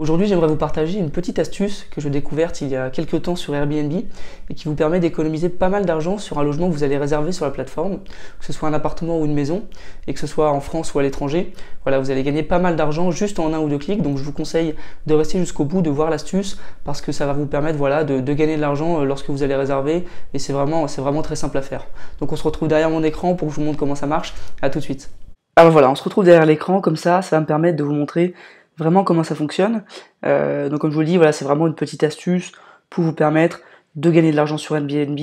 Aujourd'hui, j'aimerais vous partager une petite astuce que j'ai découverte il y a quelques temps sur Airbnb et qui vous permet d'économiser pas mal d'argent sur un logement que vous allez réserver sur la plateforme, que ce soit un appartement ou une maison, et que ce soit en France ou à l'étranger. Voilà, vous allez gagner pas mal d'argent juste en un ou deux clics, donc je vous conseille de rester jusqu'au bout, de voir l'astuce, parce que ça va vous permettre de gagner de l'argent lorsque vous allez réserver, et c'est vraiment très simple à faire. Donc on se retrouve derrière mon écran pour que je vous montre comment ça marche. À tout de suite. Alors voilà, on se retrouve derrière l'écran, comme ça va me permettre de vous montrer vraiment comment ça fonctionne. Donc comme je vous le dis, voilà, c'est vraiment une petite astuce pour vous permettre de gagner de l'argent sur Airbnb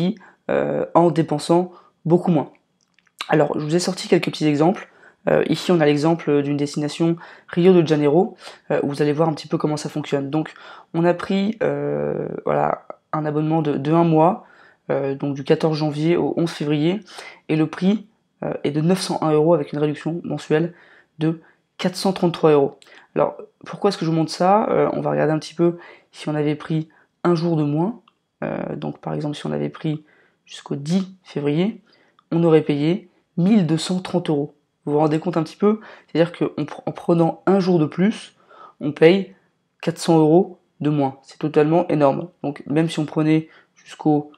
en dépensant beaucoup moins. Alors je vous ai sorti quelques petits exemples. Ici on a l'exemple d'une destination Rio de Janeiro, où vous allez voir un petit peu comment ça fonctionne. Donc on a pris voilà, un abonnement de 1 mois, donc du 14 janvier au 11 février, et le prix est de 901 € avec une réduction mensuelle de 433 €. Alors, pourquoi est-ce que je vous montre ça? On va regarder un petit peu si on avait pris un jour de moins. Donc, par exemple, si on avait pris jusqu'au 10 février, on aurait payé 1230 €. Vous vous rendez compte un petit peu? C'est-à-dire qu'en prenant un jour de plus, on paye 400 € de moins. C'est totalement énorme. Donc, même si on prenait jusqu'au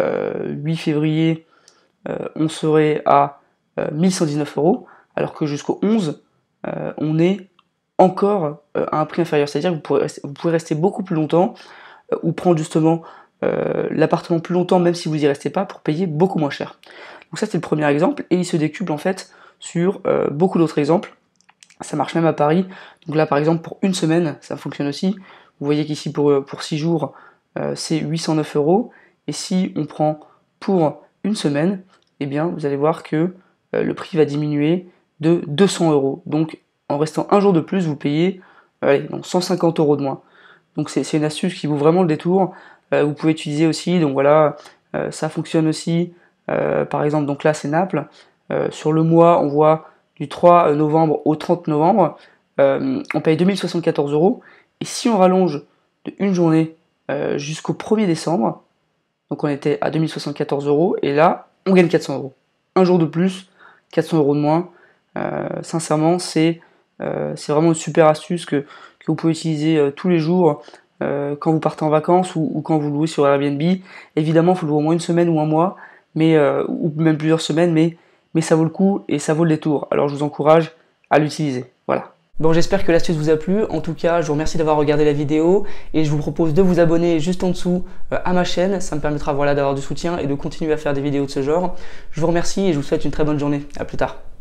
8 février, on serait à 1119 €, alors que jusqu'au 11, on est encore à un prix inférieur. C'est-à-dire que vous pouvez rester beaucoup plus longtemps ou prendre justement l'appartement plus longtemps même si vous n'y restez pas pour payer beaucoup moins cher. Donc ça c'est le premier exemple et il se décuple en fait sur beaucoup d'autres exemples. Ça marche même à Paris. Donc là par exemple pour une semaine ça fonctionne aussi. Vous voyez qu'ici pour 6 jours c'est 809 € et si on prend pour une semaine, eh bien vous allez voir que le prix va diminuer de 200 €. Donc en restant un jour de plus, vous payez donc 150 € de moins. Donc c'est une astuce qui vaut vraiment le détour. Vous pouvez utiliser aussi, donc voilà, ça fonctionne aussi. Par exemple, donc là c'est Naples. Sur le mois, on voit du 3 novembre au 30 novembre, on paye 2074 €. Et si on rallonge de une journée jusqu'au 1er décembre, donc on était à 2074 €, et là, on gagne 400 €. Un jour de plus, 400 € de moins. Sincèrement, c'est vraiment une super astuce que vous pouvez utiliser tous les jours quand vous partez en vacances ou quand vous louez sur Airbnb. Évidemment, il faut louer au moins une semaine ou un mois, ou même plusieurs semaines, mais ça vaut le coup et ça vaut le détour. Alors je vous encourage à l'utiliser. Voilà. Bon, j'espère que l'astuce vous a plu. En tout cas, je vous remercie d'avoir regardé la vidéo et je vous propose de vous abonner juste en dessous à ma chaîne. Ça me permettra d'avoir du soutien et de continuer à faire des vidéos de ce genre. Je vous remercie et je vous souhaite une très bonne journée. À plus tard.